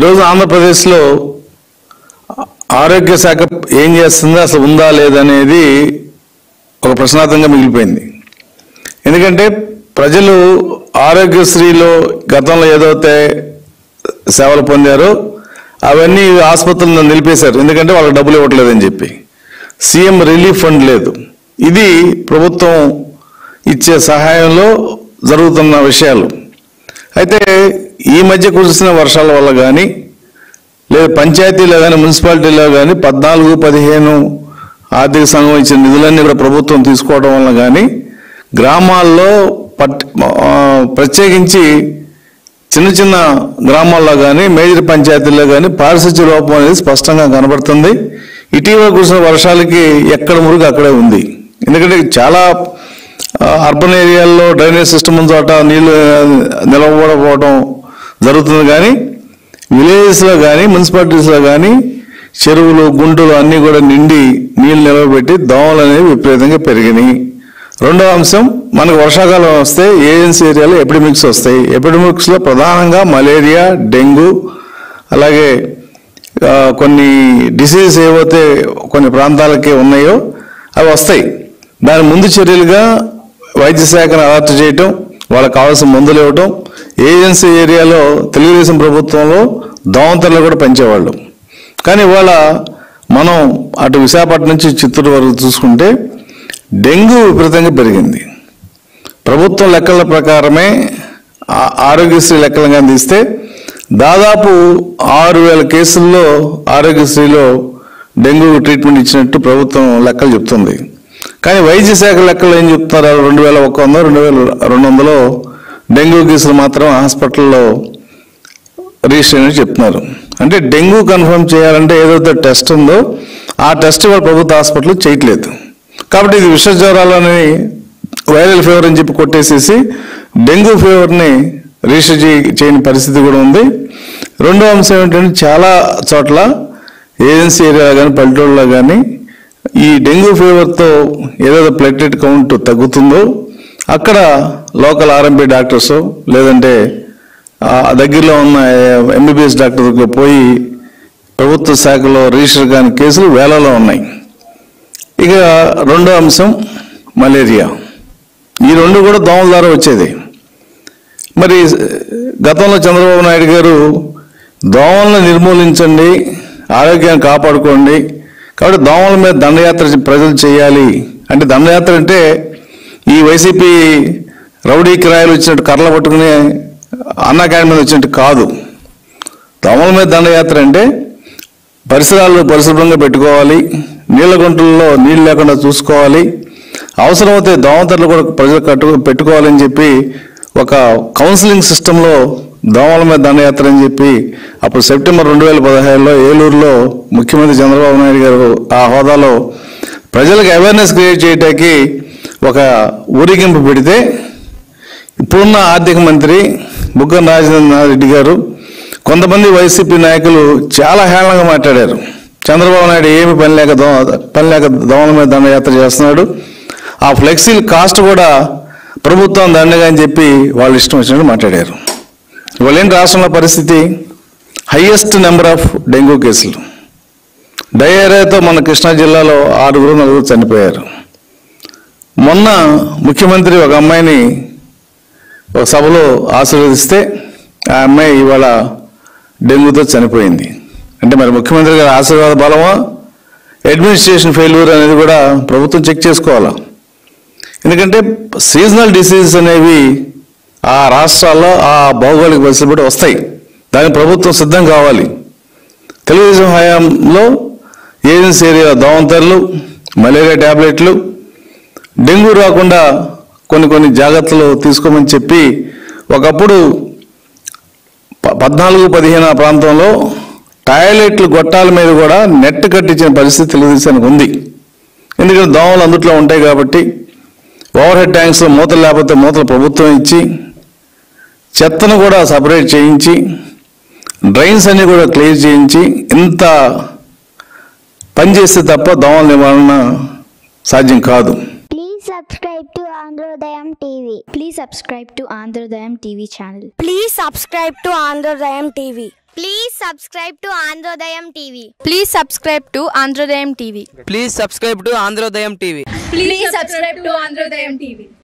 ఈరోజు ఆంధ్రప్రదేశ్లో ఆరోగ్య శాఖ ఏం చేస్తుందో అసలు ఉందా లేదనేది ఒక ప్రశ్నార్థంగా మిగిలిపోయింది. ఎందుకంటే ప్రజలు ఆరోగ్యశ్రీలో గతంలో ఏదైతే సేవలు పొందారో అవన్నీ ఆసుపత్రులను నిలిపేశారు. ఎందుకంటే వాళ్ళకి డబ్బులు ఇవ్వట్లేదని చెప్పి. సీఎం రిలీఫ్ ఫండ్ లేదు. ఇది ప్రభుత్వం ఇచ్చే సహాయంలో జరుగుతున్న విషయాలు. అయితే ఈ మధ్య కురిసిన వర్షాల వల్ల కానీ లేదా పంచాయతీలో కానీ మున్సిపాలిటీలో కానీ 14-15 ఆర్థిక సంఘం ఇచ్చిన నిధులన్నీ కూడా ప్రభుత్వం తీసుకోవడం వల్ల కానీ గ్రామాల్లో ప్రత్యేకించి చిన్న చిన్న గ్రామాల్లో కానీ మేజర్ పంచాయతీల్లో కానీ పారిశుధ్య లోపం అనేది స్పష్టంగా కనబడుతుంది. ఇటీవల కురిసిన వర్షాలకి ఎక్కడ మురుగు అక్కడే ఉంది. ఎందుకంటే చాలా అర్బన్ ఏరియాల్లో డ్రైనేజ్ సిస్టమ్ ఉన్న చోట నీళ్లు నిలవకపోవడం జరుగుతుంది. కానీ విలేజెస్లో కానీ మున్సిపాలిటీస్లో కానీ చెరువులు గుంటలు అన్నీ కూడా నిండి నీళ్లు నిలవబెట్టి దోమలు అనేవి విపరీతంగా పెరిగినాయి. రెండవ అంశం, మనకు వర్షాకాలం వస్తే ఏజెన్సీ ఏరియాలో ఎపిడమిక్స్ వస్తాయి. ఎపిడమిక్స్లో ప్రధానంగా మలేరియా, డెంగ్యూ, అలాగే కొన్ని డిసీజెస్ ఏవైతే కొన్ని ప్రాంతాలకే ఉన్నాయో అవి వస్తాయి. దాని ముందు చర్యలుగా వైద్య శాఖను అలర్ట్ చేయటం, వాళ్ళకి కావాల్సిన మందులు ఇవ్వటం. ఏజెన్సీ ఏరియాలో తెలుగుదేశం ప్రభుత్వంలో దోమతెరలు కూడా పెంచేవాళ్ళు. కానీ ఇవాళ మనం అటు విశాఖపట్నం నుంచి చిత్తూరు వరకు చూసుకుంటే డెంగ్యూ విపరీతంగా పెరిగింది. ప్రభుత్వం లెక్కల ప్రకారమే ఆరోగ్యశ్రీ లెక్కలుగా తీస్తే దాదాపు 6,000 కేసుల్లో ఆరోగ్యశ్రీలో డెంగ్యూ ట్రీట్మెంట్ ఇచ్చినట్టు ప్రభుత్వం లెక్కలు చెప్తుంది. కానీ వైద్య శాఖ లెక్కలు ఏం చెప్తున్నారు? 2,100, 2,200 డెంగ్యూ కేసులు మాత్రం హాస్పిటల్లో రిజిస్టర్ అయినట్టు చెప్తున్నారు. అంటే డెంగ్యూ కన్ఫర్మ్ చేయాలంటే ఏదైతే టెస్ట్ ఉందో ఆ టెస్ట్ వాళ్ళు ప్రభుత్వ హాస్పిటల్ చేయట్లేదు. కాబట్టి ఇది విష జ్వరాలని వైరల్ ఫీవర్ అని చెప్పి కొట్టేసేసి డెంగ్యూ ఫీవర్ని రిజిస్టర్ చేయని పరిస్థితి కూడా ఉంది. రెండో అంశం ఏంటంటే చాలా చోట్ల ఏజెన్సీ ఏరియాలో కానీ పల్లెటూళ్ళలో కానీ ఈ డెంగ్యూ ఫీవర్తో ఏదైతే ప్లేటెట్ కౌంట్ తగ్గుతుందో అక్కడ లోకల్ ఆర్ఎంపీ డాక్టర్స్ లేదంటే దగ్గరలో ఉన్న ఎంబీబీఎస్ డాక్టర్ దగ్గర పోయి ప్రభుత్వ శాఖలో రిజిస్టర్ కాని కేసులు వేలలో ఉన్నాయి. ఇక రెండో అంశం మలేరియా. ఈ రెండు కూడా దోమల ద్వారా వచ్చేది. మరి గతంలో చంద్రబాబు నాయుడు గారు దోమలను నిర్మూలించండి, ఆరోగ్యాన్ని కాపాడుకోండి, కాబట్టి దోమల మీద దండయాత్ర ప్రజలు చేయాలి అంటే, దండయాత్ర అంటే ఈ వైసీపీ రౌడీ కిరాయిలు వచ్చినట్టు కర్రలు పట్టుకుని అన్నా క్యాంటీన్ మీద వచ్చినట్టు కాదు. దోమల మీద దండయాత్ర అంటే పరిసరాలు పరిశుభ్రంగా పెట్టుకోవాలి, నీళ్ళ గుంటల్లో నీళ్ళు లేకుండా చూసుకోవాలి, అవసరమైతే దోమతెరలు కూడా ప్రజలు పెట్టుకోవాలని చెప్పి ఒక కౌన్సిలింగ్ సిస్టంలో దోమల మీద దండయాత్ర అని చెప్పి అప్పుడు సెప్టెంబర్ 2017లో ఏలూరులో ముఖ్యమంత్రి చంద్రబాబు నాయుడు గారు ఆ హోదాలో ప్రజలకు అవేర్నెస్ క్రియేట్ చేయడానికి ఒక ఊరేగింపు పెడితే ఇప్పుడున్న ఆర్థిక మంత్రి బుగ్గన రాజేంద్ర రెడ్డి గారు కొంతమంది వైసీపీ నాయకులు చాలా హేళనగా మాట్లాడారు. చంద్రబాబు నాయుడు ఏమి పని లేక దోమల మీద దండయాత్ర చేస్తున్నాడు, ఆ ఫ్లెక్సీల కాస్ట్ కూడా ప్రభుత్వం దండగా అని చెప్పి వాళ్ళు ఇష్టం వచ్చినట్టు మాట్లాడారు. ఇవాళ ఏంటి రాష్ట్రంలో పరిస్థితి? హైయెస్ట్ నెంబర్ ఆఫ్ డెంగ్యూ కేసులు. డయేరియాతో మన కృష్ణా జిల్లాలో 6-4 చనిపోయారు. మొన్న ముఖ్యమంత్రి ఒక అమ్మాయిని ఒక సభలో ఆశీర్వదిస్తే ఆ అమ్మాయి ఇవాళ డెంగ్యూతో చనిపోయింది. అంటే మరి ముఖ్యమంత్రి గారి ఆశీర్వాద బలమా అడ్మినిస్ట్రేషన్ ఫెయిల్యూర్ అనేది కూడా ప్రభుత్వం చెక్ చేసుకోవాలా. ఎందుకంటే సీజనల్ డిసీజెస్ అనేవి ఆ రాష్ట్రాల్లో ఆ భౌగోళిక పరిస్థితులు బట్టి వస్తాయి. దానికి ప్రభుత్వం సిద్ధం కావాలి. తెలుగుదేశం హయాంలో ఏజెన్సీ ఏరియా దోమతెరలు, మలేరియా ట్యాబ్లెట్లు, డెంగ్యూ రాకుండా కొన్ని జాగ్రత్తలు తీసుకోమని చెప్పి ఒకప్పుడు 14-15 ప్రాంతంలో టాయిలెట్లు గొట్టాల మీద కూడా నెట్ కట్టించిన పరిస్థితి తెలుగుదేశానికి ఉంది. ఎందుకంటే దోమలు అందుట్లో ఉంటాయి కాబట్టి ఓవర్ హెడ్ ట్యాంక్స్లో మూతలు లేకపోతే మూతలు ప్రభుత్వం ఇచ్చి చెత్తను కూడా సపరేట్ చేయించి డ్రైన్స్ అన్ని కూడా క్లియర్ చేయించి ఇంత పనిచేస్తే తప్ప దోమల నివారణ సాధ్యం కాదు. Please subscribe to Andhrodayam TV. Please subscribe to Andhrodayam TV channel. Please subscribe to Andhrodayam TV. Please subscribe to Andhrodayam TV. Please subscribe to Andhrodayam TV. Please subscribe to Andhrodayam TV. Please subscribe to Andhrodayam TV.